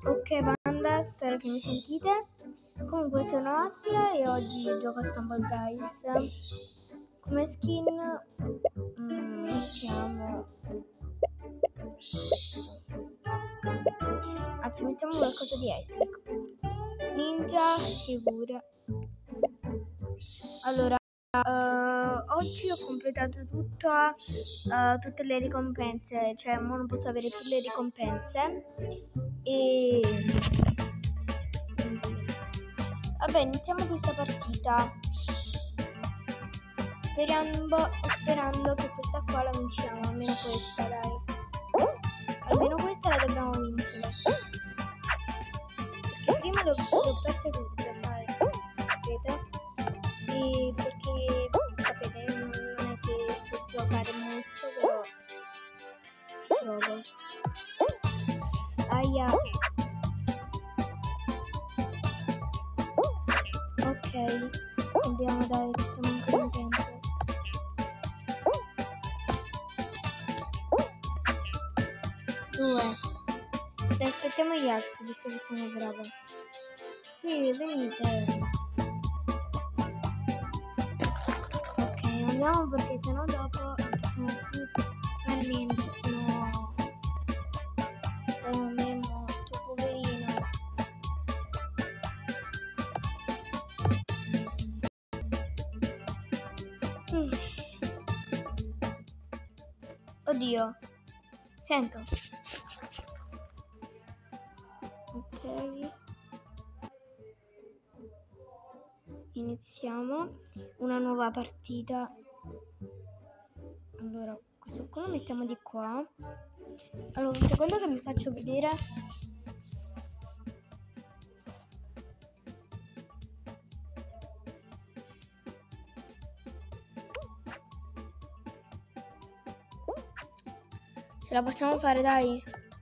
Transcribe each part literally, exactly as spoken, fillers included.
Ok banda, spero che mi sentite. Comunque sono Asia e oggi gioco a Stumble Guys. Come skin mm, mettiamo questo. Anzi mettiamo qualcosa di epico. Ninja figura. Allora uh, oggi ho completato tutto, uh, tutte le ricompense, cioè ora non posso avere più le ricompense. E vabbè, iniziamo questa partita. Sperando, sperando che questa qua la vinciamo, almeno questa, dai. Almeno questa la dobbiamo vincere. Perché prima l'ho persa tutte, sai? Sapete? E perché, sapete, non è che posso fare molto, però provo. Aia. Ok, andiamo, dai, che stiamo ancora in tempo. Due. Dai, aspettiamo gli altri, visto che sono brava. Sì, venite. Ok, andiamo perché sennò dopo non possiamo più fare niente, sennò sennò me è morto, poverino. Mm. Oddio, sento. Ok. Iniziamo una nuova partita. Allora, questo qua lo mettiamo di qua. Allora, un secondo che vi faccio vedere. Ce la possiamo fare, dai.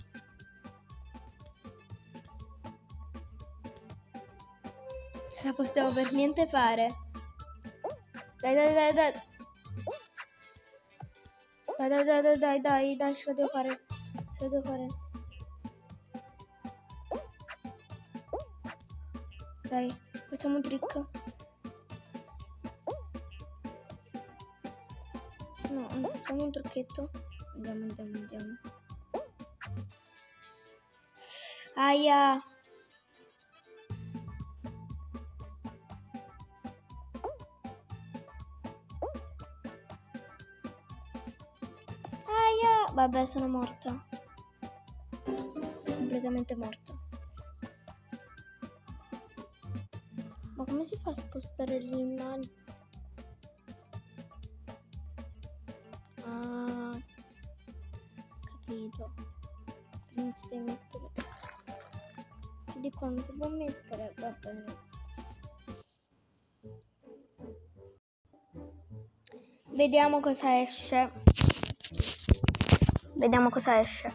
Ce la possiamo per niente fare. Dai, dai, dai, dai. Dai, dai, dai, dai, dai, dai, dai, ce la devo fare. Ce la devo fare. Dai, facciamo un trick. No, anzi, facciamo un trucchetto. Andiamo, andiamo, andiamo. Aia. Aia. Vabbè, sono morta. Completamente morta. Ma come si fa a spostare l'immagine? Ah, capito. Non si deve mettere. Di qua non si può mettere, va bene. Vediamo cosa esce. Vediamo cosa esce.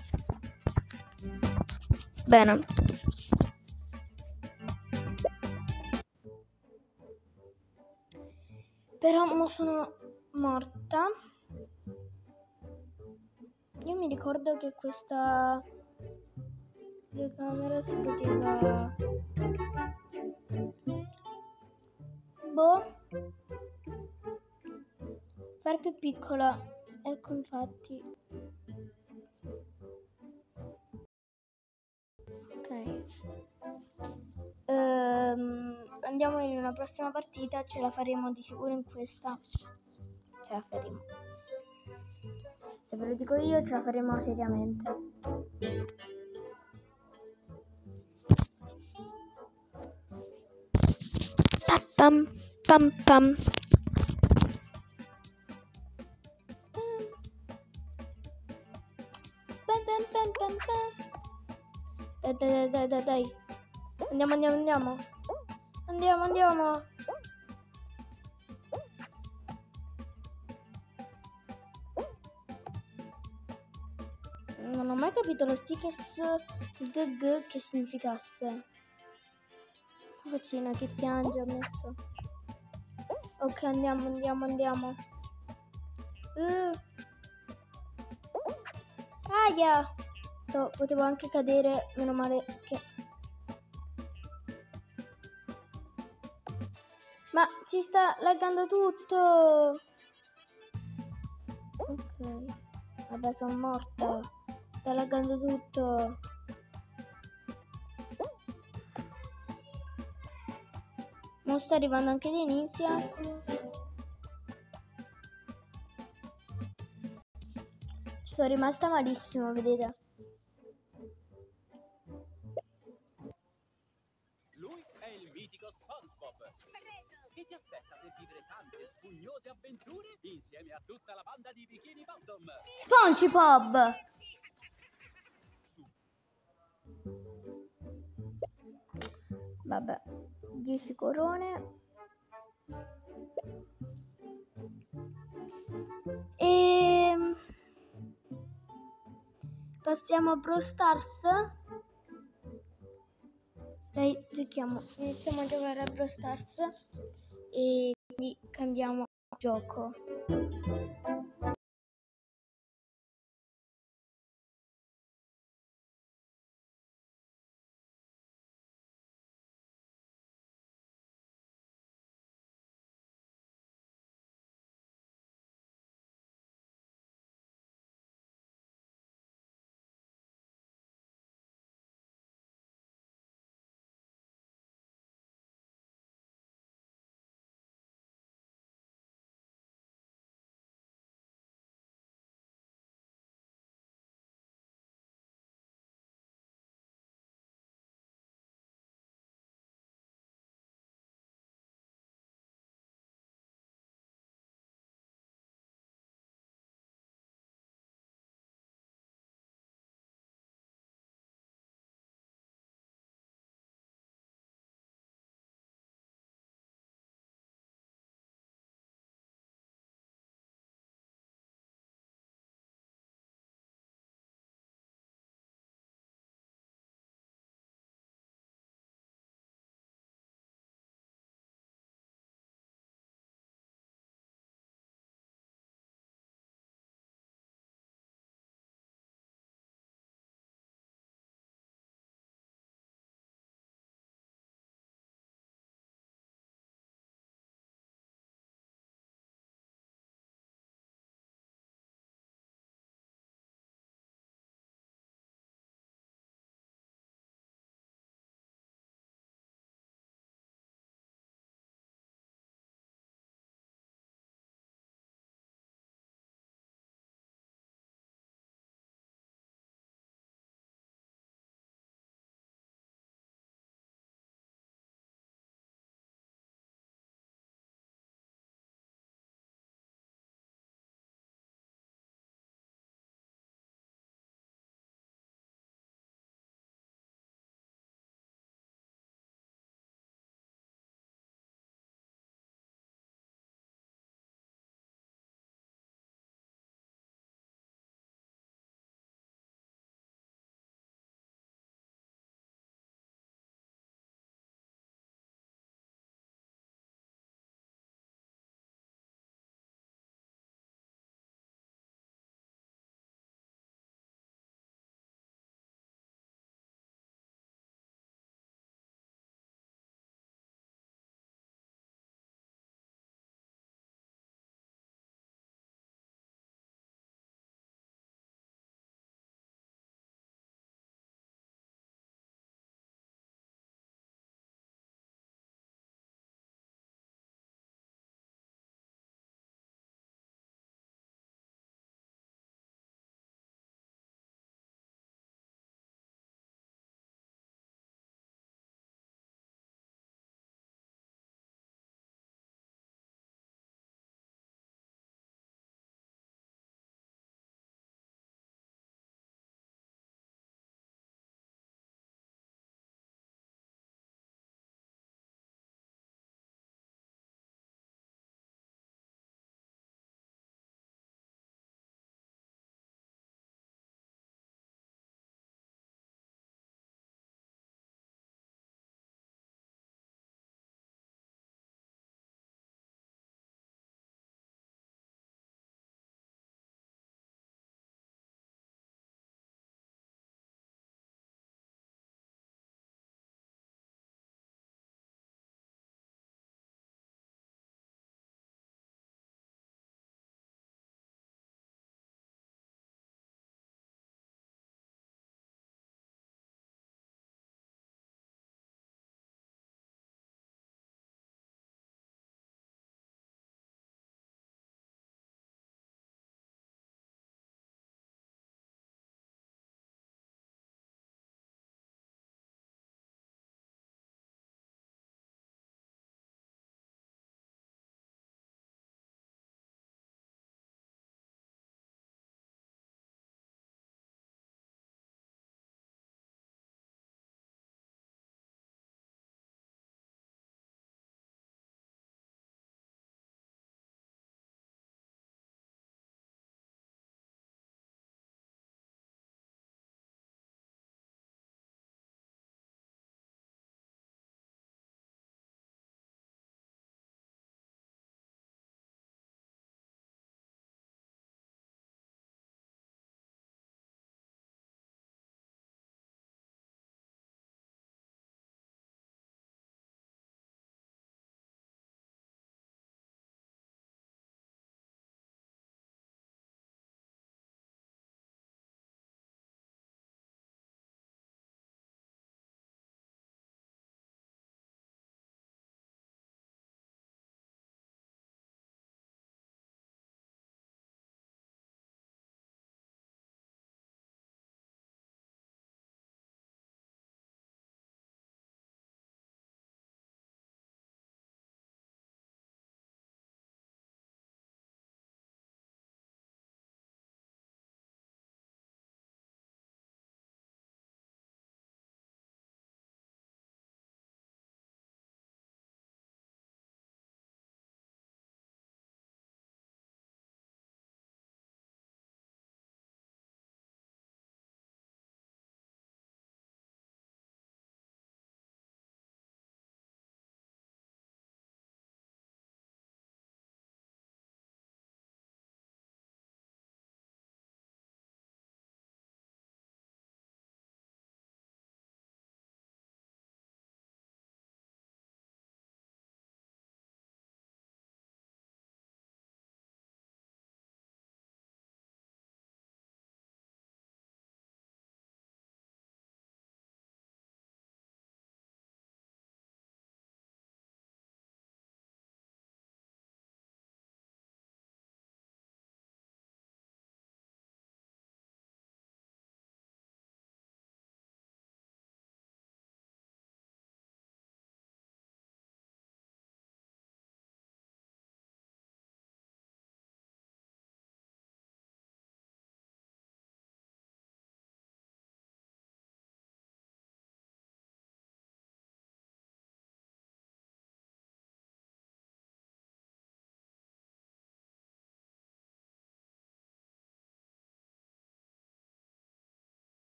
Bene. Però mo sono morta. Io mi ricordo che questa telecamera si poteva... Boh. Fare più piccola. Ecco, infatti. Ok. Ehm, andiamo in una prossima partita. Ce la faremo di sicuro in questa. Ce la faremo. Se ve lo dico io, ce la faremo seriamente. Pam pam pam. Pam pam pam pam pam. Dai dai dai dai dai. Andiamo andiamo andiamo. Andiamo andiamo. Non ho mai capito lo stickers G G che significasse. Faccina che piange ho messo. Ok, andiamo, andiamo, andiamo. Uh. Aia! So, potevo anche cadere, meno male che... Ma si sta laggando tutto! Ok. Vabbè, sono morta. Sta laggando tutto. Non sta arrivando anche Denisia. Ci sono rimasta malissimo, vedete. Lui è il mitico SpongeBob, che ti aspetta per vivere tante spugnose avventure insieme a tutta la banda di Bikini Bottom. SpongeBob! Vabbè, dieci corone. E passiamo a Brawl Stars. Dai, giochiamo. Iniziamo a giocare a Brawl Stars e quindi cambiamo gioco.